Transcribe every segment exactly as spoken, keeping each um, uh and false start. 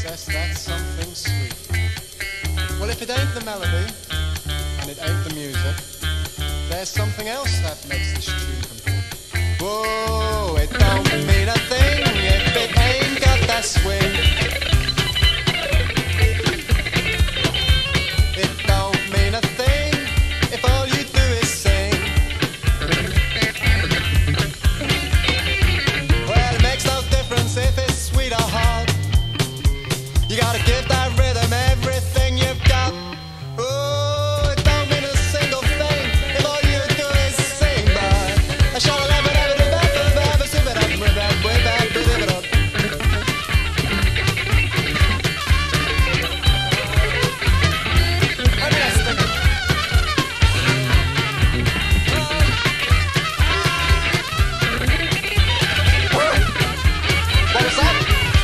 possess that something sweet. Well, if it ain't the melody, and it ain't the music, there's something else that makes this tune complete. Whoa, it don't mean a thing if it ain't got that swing. It don't mean a thing if all you do is sing. Well, it makes no difference if it's sweet or hard. You gotta give that rhythm everything you've got. Oh, it don't mean a single thing if all you do is sing, but I shall never, never, never, never, never, sip it up, rip it, way back, rip it up. I mean, that's the what was that?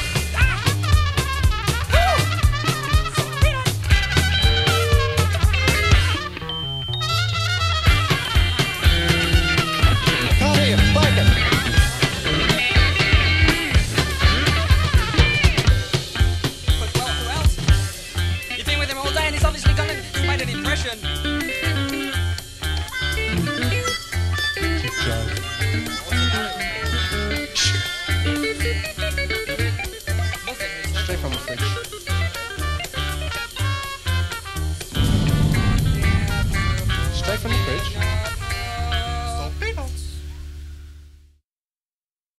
Can't hear you, like it. But well, who else? You've been with him all day and he's obviously gone and he's made an impression. Straight from the fridge. Straight from the fridge.